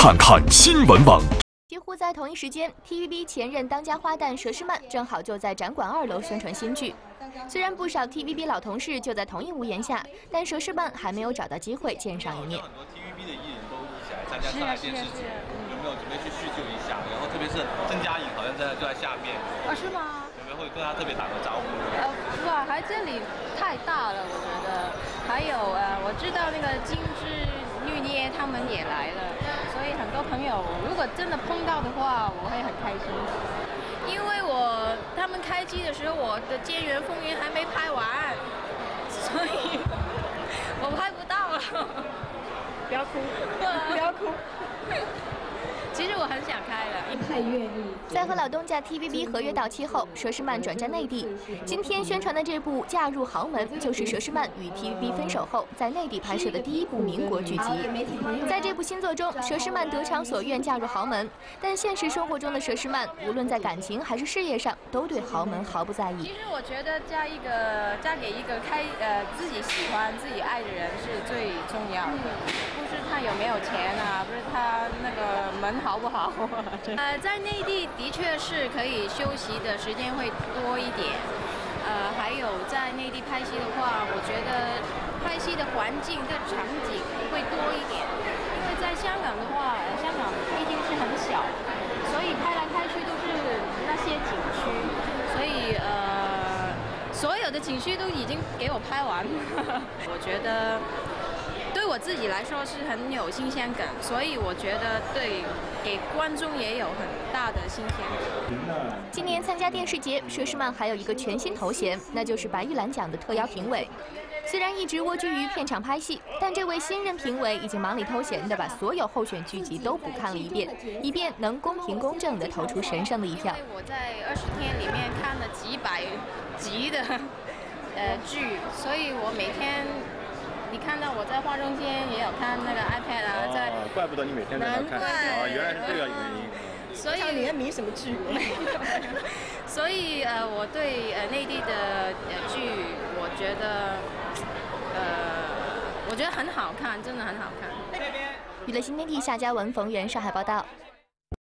看看新闻网。 几乎在同一时间 ，TVB 前任当家花旦佘诗曼正好就在展馆2楼宣传新剧。虽然不少 TVB 老同事就在同一屋檐下，但佘诗曼还没有找到机会见上一面。 很多 TVB 的艺人都一起来参加上海电视节，有没有准备去叙旧一下？然后特别是郑嘉颖好像就在下面。 是吗？ 有没有会跟他特别打个招呼？ 哇，还这里太大了，我觉得。还有我知道那个金枝玉孽他们也来了，所以很多朋友如果真的碰到的话，我会很开心。因为他们开机的时候，我的《监园风云》还没拍完，所以我拍不到了。不要哭，不要哭。其实我很想开的， 太愿意。 在和老东家 TVB 合约到期后，佘诗曼转战内地。今天宣传的这部《嫁入豪门》，就是佘诗曼与 TVB 分手后在内地拍摄的第一部民国剧集。在这部新作中，佘诗曼得偿所愿嫁入豪门，但现实生活中的佘诗曼，无论在感情还是事业上，都对豪门毫不在意。 其实我觉得嫁给一个自己喜欢、自己爱的人是最重要的，不是他有没有钱啊，不是他那个门好不好。在内地的确是可以休息的时间会多一点。还有在内地拍戏的话，我觉得拍戏的环境、的场景会多一点。因为在香港的话，香港毕竟是很小，所以拍来拍去都是那些景区，所以所有的景区都已经给我拍完。我觉得对我自己来说是很有新鲜感，所以我觉得给观众也有很大的新鲜感。 今年参加电视节，佘诗曼还有一个全新头衔，那就是白玉兰奖的特邀评委。虽然一直蜗居于片场拍戏，但这位新任评委已经忙里偷闲的把所有候选剧集都补看了一遍，以便能公平公正地投出神圣的一票。 因为我在20天里面看了几百集的剧，所以我每天。你看到我在化妆间也有看那个 iPad 啊， 怪不得你每天在那看啊，原来是这个原因。 所以你在迷什么剧？ 所以我对内地的剧，我觉得很好看，真的很好看。 娱乐新天地夏嘉文、冯源上海报道。